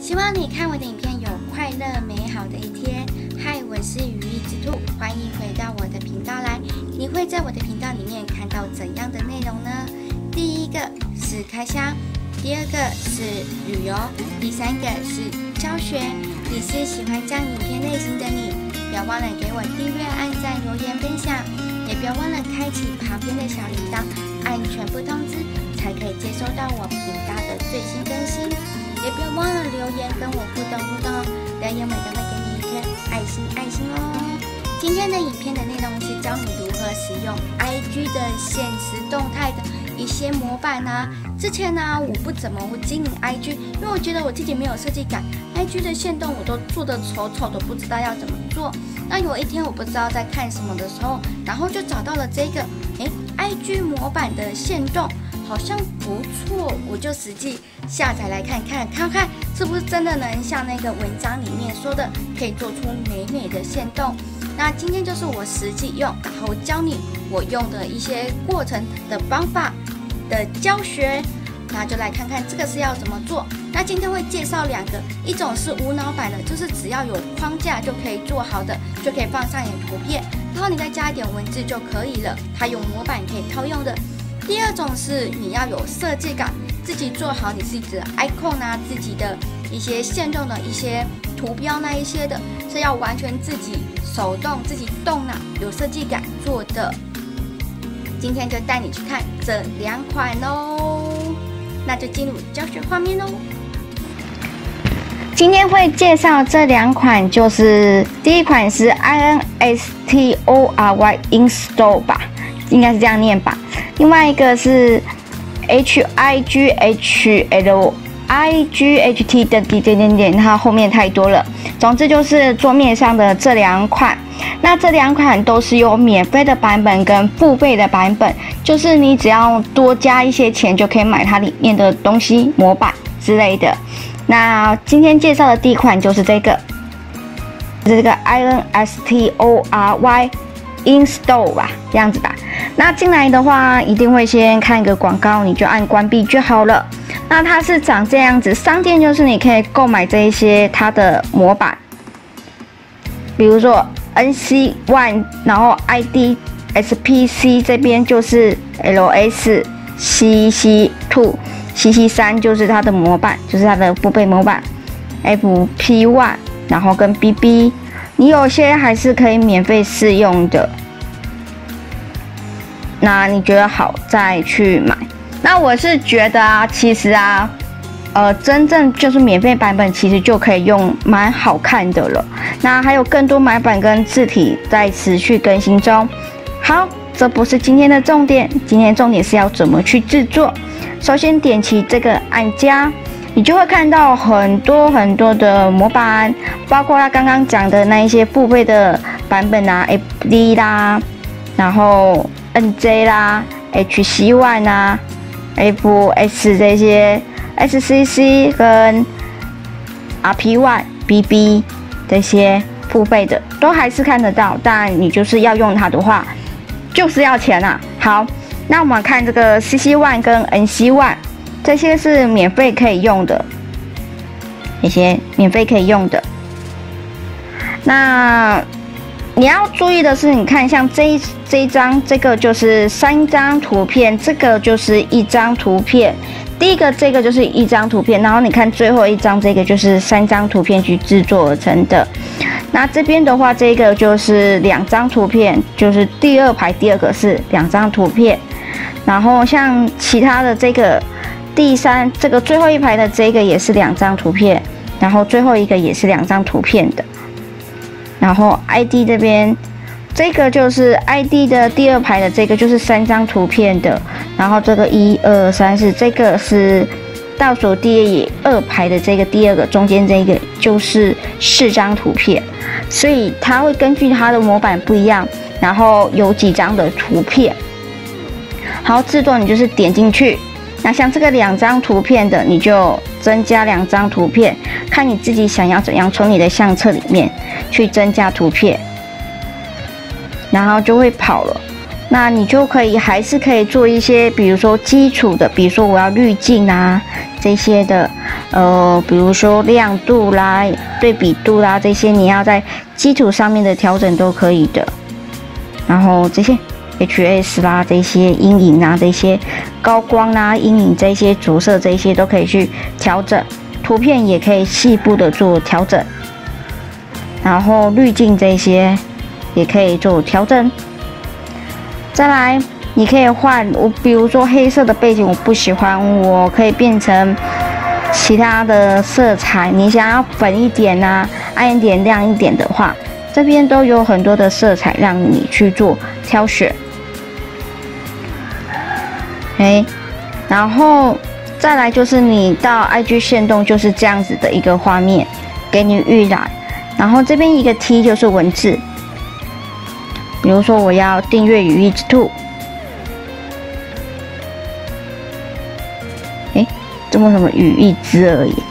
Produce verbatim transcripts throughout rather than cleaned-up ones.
希望你看我的影片有快乐美好的一天。嗨，我是羽翼之兔，欢迎回到我的频道来。你会在我的频道里面看到怎样的内容呢？第一个是开箱，第二个是旅游，第三个是教学。你是喜欢这样影片类型的你，不要忘了给我订阅、按赞、留言、分享，也不要忘了开启旁边的小铃铛，按全部通知，才可以接收到我频道的最新更新。也不要忘了留言跟我互动互动哦，留言我都会给你一颗爱心爱心哦。今天的影片的内容是教你如何使用 I G 的限时动态的一些模板啊。之前呢、啊，我不怎么会经营 I G， 因为我觉得我自己没有设计感 ，I G 的限动我都做得丑丑的，不知道要怎么做。那有一天我不知道在看什么的时候，然后就找到了这个，哎 ，I G 模板的限动。好像不错，我就实际下载来看看，看看是不是真的能像那个文章里面说的，可以做出美美的限动。那今天就是我实际用，然后教你我用的一些过程的方法的教学。那就来看看这个是要怎么做。那今天会介绍两个，一种是无脑版的，就是只要有框架就可以做好的，就可以放上你的图片，然后你再加一点文字就可以了，它有模板可以套用的。第二种是你要有设计感，自己做好你自己的 icon 啊，自己的一些限动的一些图标那一些的，是要完全自己手动自己动脑，有设计感做的。今天就带你去看这两款喽，那就进入教学画面喽。今天会介绍这两款，就是第一款是 I N S T O R Y Install 吧，应该是这样念吧。另外一个是 H I G H L I G H T 的点点点，它后面太多了。总之就是桌面上的这两款，那这两款都是有免费的版本跟付费的版本，就是你只要多加一些钱就可以买它里面的东西、模板之类的。那今天介绍的第一款就是这个，是这个 I N S T O R Y Install 吧，这样子吧。那进来的话，一定会先看一个广告，你就按关闭就好了。那它是长这样子，商店就是你可以购买这一些它的模板，比如说 N C 一，然后 I D S P C 这边就是 L S C C 二 C C 三就是它的模板，就是它的付费模板 F P 一，然后跟 B B， 你有些还是可以免费试用的。那你觉得好再去买？那我是觉得啊，其实啊，呃，真正就是免费版本，其实就可以用蛮好看的了。那还有更多买版跟字体在持续更新中。好，这不是今天的重点，今天的重点是要怎么去制作。首先点击这个按加，你就会看到很多很多的模板，包括他刚刚讲的那一些付费的版本啊 ，F D 啦，然后N J 啦 ，H C 一 啊 ，F S 这些 S C C 跟 R P 一 B B 这些付费的都还是看得到，但你就是要用它的话，就是要钱啊。好，那我们看这个 C C 一 跟 N C 一，这些是免费可以用的，这些免费可以用的。那你要注意的是，你看像这一这一张，这个就是三张图片，这个就是一张图片。第一个这个就是一张图片，然后你看最后一张这个就是三张图片去制作而成的。那这边的话，这个就是两张图片，就是第二排第二个是两张图片，然后像其他的这个第三这个最后一排的这个也是两张图片，然后最后一个也是两张图片的。然后 I D 这边，这个就是 I D 的第二排的这个就是三张图片的，然后这个一二三四，这个是倒数第二排的这个第二个，中间这个就是四张图片，所以它会根据它的模板不一样，然后有几张的图片。好，制作你就是点进去。那像这个两张图片的，你就增加两张图片，看你自己想要怎样从你的相册里面去增加图片，然后就会跑了。那你就可以还是可以做一些，比如说基础的，比如说我要滤镜啊这些的， 呃，比如说亮度啦、对比度啦这些，你要在基础上面的调整都可以的。然后这些 H S 啦，这些阴影啊，这些高光啦、阴影这些着色这些都可以去调整。图片也可以细部的做调整，然后滤镜这些也可以做调整。再来，你可以换我，比如说黑色的背景我不喜欢，我可以变成其他的色彩。你想要粉一点啊，暗一点、亮一点的话，这边都有很多的色彩让你去做挑选。哎，然后再来就是你到 I G 限动就是这样子的一个画面，给你预览。然后这边一个 T 就是文字，比如说我要订阅羽翼之兔，哎，这么什么羽翼之而已，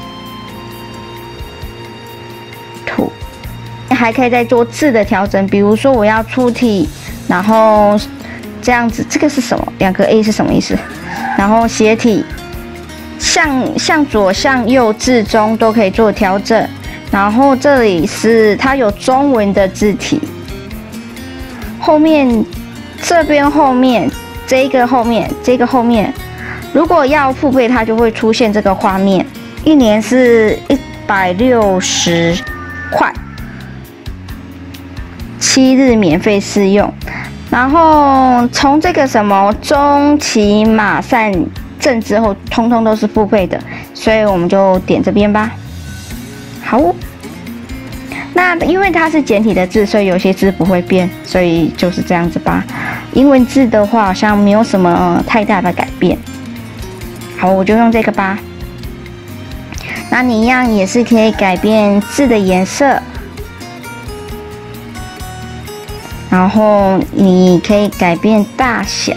兔，还可以再做字的调整，比如说我要粗体，然后这样子，这个是什么？两个 A 是什么意思？然后斜体，向向左、向右、至中都可以做调整。然后这里是它有中文的字体，后面这边后面这个后面这个后面，如果要付费，它就会出现这个画面。一年是一百六十块，七日免费试用。然后从这个什么中期马上证之后，通通都是付费的，所以我们就点这边吧。好，那因为它是简体的字，所以有些字不会变，所以就是这样子吧。英文字的话，好像没有什么太大的改变。好，我就用这个吧。那你一样也是可以改变字的颜色，然后你可以改变大小，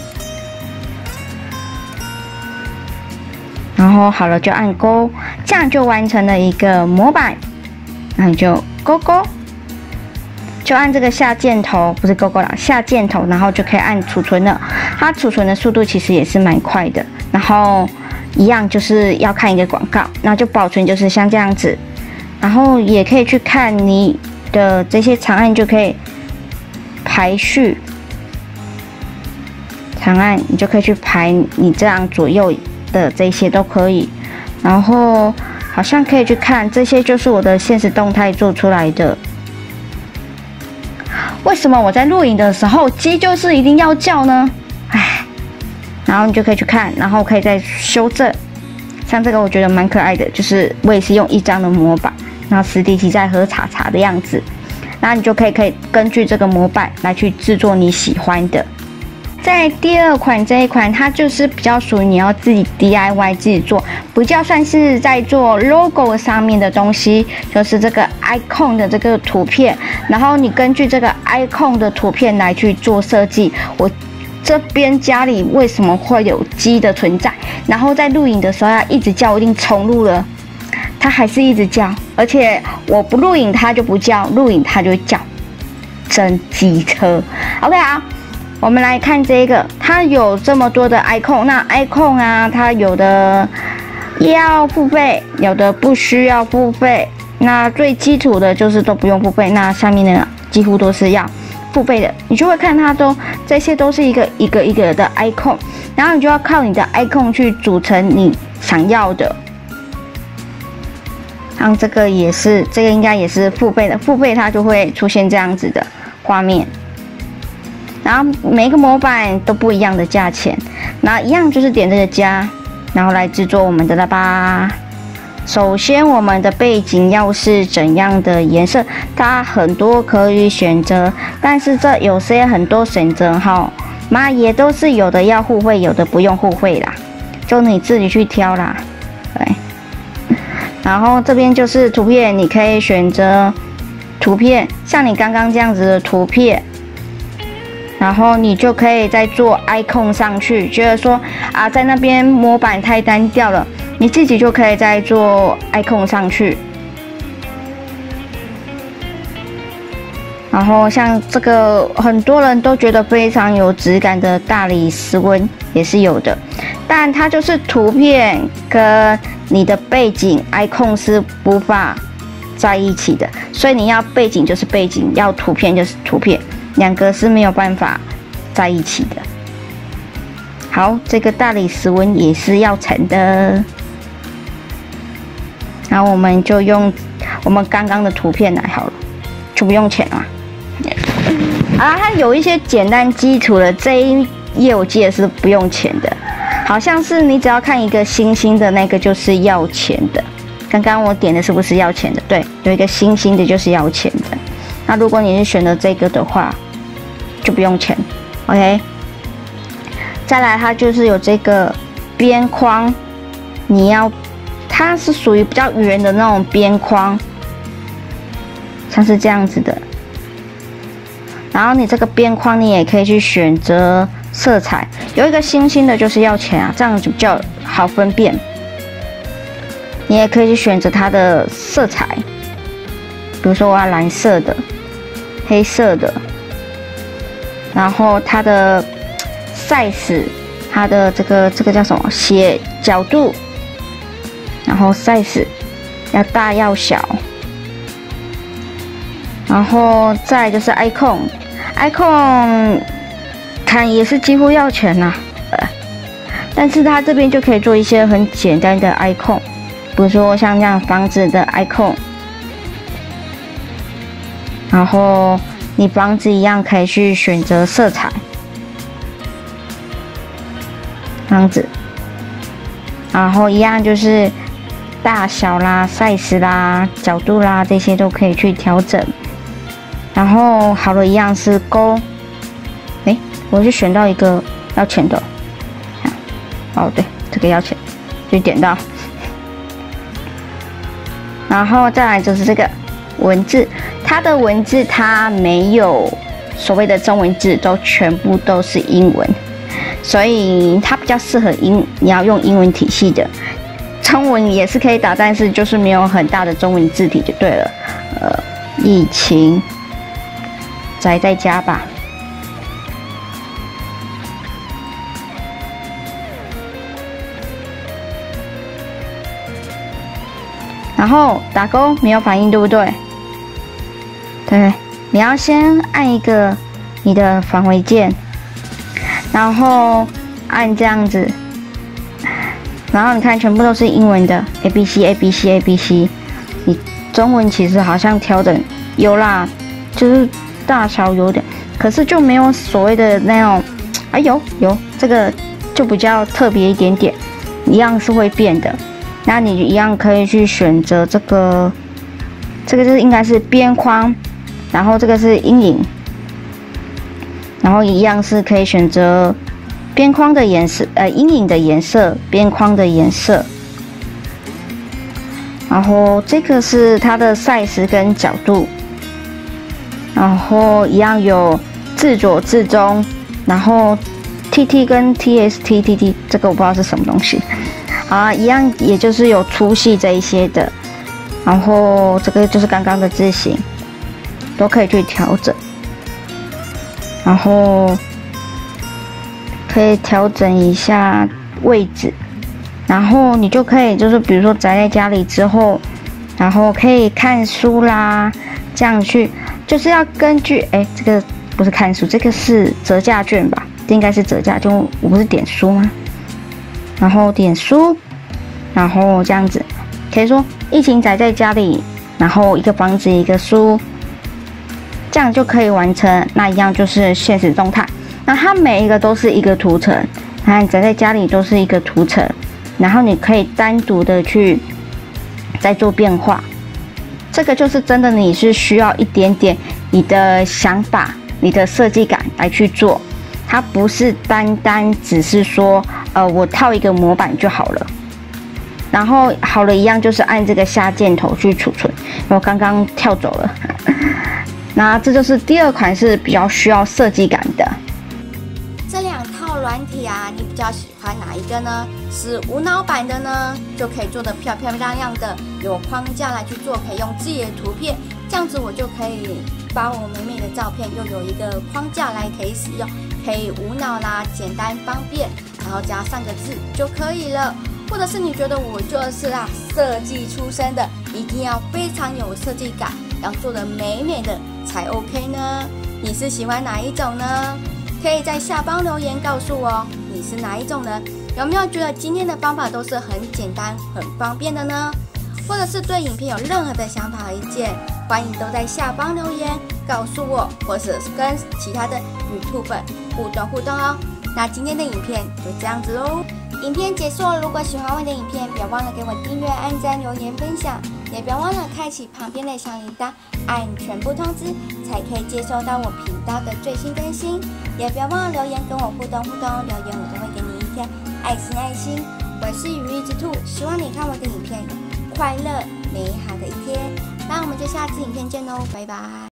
然后好了就按勾，这样就完成了一个模板。那你就勾勾，就按这个下箭头，不是勾勾啦，下箭头，然后就可以按储存了。它储存的速度其实也是蛮快的。然后一样就是要看一个广告，那就保存就是像这样子。然后也可以去看你的这些长按，就可以排序长按，你就可以去排你这样左右的这些都可以。然后好像可以去看这些，就是我的限时动态做出来的。为什么我在录影的时候鸡就是一定要叫呢？唉，然后你就可以去看，然后可以再修正。像这个我觉得蛮可爱的，就是我也是用一张的模板，然后史迪奇在喝茶茶的样子，然后你就可以可以根据这个模板来去制作你喜欢的。在第二款这一款，它就是比较属于你要自己 D I Y 自己做，比较算是在做 logo 上面的东西，就是这个 icon 的这个图片，然后你根据这个 icon 的图片来去做设计。我这边家里为什么会有鸡的存在？然后在录影的时候要一直叫，我一定重录了，它还是一直叫，而且我不录影它就不叫，录影它就会叫，真机车。OK 啊。我们来看这个，它有这么多的 icon， 那 icon 啊，它有的要付费，有的不需要付费。那最基础的就是都不用付费，那下面的几乎都是要付费的。你就会看它都这些都是一个一个一个的 icon， 然后你就要靠你的 icon 去组成你想要的。像这个也是，这个应该也是付费的，付费它就会出现这样子的画面。然后每一个模板都不一样的价钱，然后一样就是点这个加，然后来制作我们的了吧。首先我们的背景要是怎样的颜色，它很多可以选择，但是这有些很多选择哈，妈也都是有的要互惠，有的不用互惠啦，就你自己去挑啦。对，然后这边就是图片，你可以选择图片，像你刚刚这样子的图片。然后你就可以再做 icon 上去，觉得说啊，在那边模板太单调了，你自己就可以再做 icon 上去。然后像这个，很多人都觉得非常有质感的大理石纹也是有的，但它就是图片跟你的背景 icon 是无法在一起的，所以你要背景就是背景，要图片就是图片，两个是没有办法在一起的。好，这个大理石纹也是要成的，然后我们就用我们刚刚的图片来好了，就不用钱了。啊，它有一些简单基础的这一页，我记得是不用钱的，好像是你只要看一个星星的那个就是要钱的。刚刚我点的是不是要钱的？对，有一个星星的就是要钱的。那如果你是选择这个的话，就不用钱。OK。再来，它就是有这个边框，你要，它是属于比较圆的那种边框，像是这样子的。然后你这个边框，你也可以去选择色彩，有一个星星的就是要钱啊，这样就比较好分辨。你也可以去选择它的色彩，比如说我要蓝色的、黑色的，然后它的 size， 它的这个这个叫什么？斜角度，然后 size 要大要小，然后再就是 icon，icon 看也是几乎要钱啦、呃，但是它这边就可以做一些很简单的 icon。比如说像这样房子的 icon， 然后你房子一样可以去选择色彩，房子，然后一样就是大小啦、size 啦、角度啦，这些都可以去调整。然后好了，一样是勾，哎，我就选到一个要钱的，哦对，这个要钱，就点到。然后再来就是这个文字，它的文字它没有所谓的中文字，都全部都是英文，所以它比较适合英，你要用英文体系的。中文也是可以打，但是就是没有很大的中文字体就对了。呃，疫情宅在家吧。然后打勾没有反应，对不对？对，你要先按一个你的返回键，然后按这样子，然后你看全部都是英文的 A B C A B C A B C， 你中文其实好像调整有啦，就是大小有点，可是就没有所谓的那种，啊有有这个就比较特别一点点，一样是会变的。那你一样可以去选择这个，这个就是应该是边框，然后这个是阴影，然后一样是可以选择边框的颜色，呃，阴影的颜色，边框的颜色。然后这个是它的 size 跟角度，然后一样有自左自中，然后 T T 跟 T S T T T 这个我不知道是什么东西。啊，一样，也就是有粗细这一些的，然后这个就是刚刚的字型，都可以去调整，然后可以调整一下位置，然后你就可以就是比如说宅在家里之后，然后可以看书啦，这样去就是要根据哎，这个不是看书，这个是折价券吧？这应该是折价券，我不是点书吗？然后点书，然后这样子，可以说疫情宅在家里，然后一个房子一个书，这样就可以完成。那一样就是现实动态，那它每一个都是一个图层，那你宅在家里都是一个图层，然后你可以单独的去再做变化。这个就是真的你是需要一点点你的想法、你的设计感来去做。它不是单单只是说，呃，我套一个模板就好了。然后好了，一样就是按这个下箭头去储存。我刚刚跳走了。那这就是第二款是比较需要设计感的。 这两套软体啊，你比较喜欢哪一个呢？是无脑版的呢，就可以做得漂漂亮亮的，有框架来去做，可以用自己的图片，这样子我就可以把我美美的照片又有一个框架来可以使用，可以无脑啦，简单方便，然后加上个字就可以了。 或者是你觉得我就是啊设计出身的，一定要非常有设计感，要做得美美的才 OK 呢？你是喜欢哪一种呢？可以在下方留言告诉我你是哪一种呢？有没有觉得今天的方法都是很简单很方便的呢？或者是对影片有任何的想法和意见，欢迎都在下方留言告诉我，或者是跟其他的YouTube粉互动互动哦。那今天的影片就这样子喽，影片结束了。如果喜欢我的影片，不要忘了给我订阅、按赞、留言、分享，也不要忘了开启旁边的小铃铛，按全部通知，才可以接收到我频道的最新更新。也不要忘了留言跟我互动互动，留言我都会给你一颗爱心爱心。我是羽翼之兔，希望你看我的影片有快乐美好的一天。那我们就下次影片见喽，拜拜。